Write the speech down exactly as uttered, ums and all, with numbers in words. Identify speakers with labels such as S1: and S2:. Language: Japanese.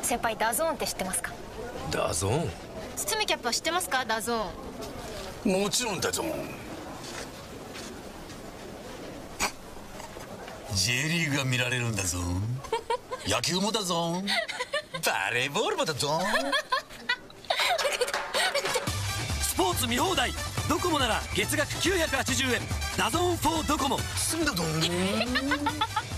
S1: 先輩、ダゾーンって知ってますか？
S2: ダゾーン？
S1: 堤キャップは知ってますか？ダゾーン。
S2: もちろんダゾーン。
S3: J リーグが見られるんだぞ。野球もだぞ。バレーボールもだぞ。スポーツ見放題。ドコモなら月額きゅうひゃくはちじゅうえん。ダゾーンフォードコモ。
S2: すんだぞー。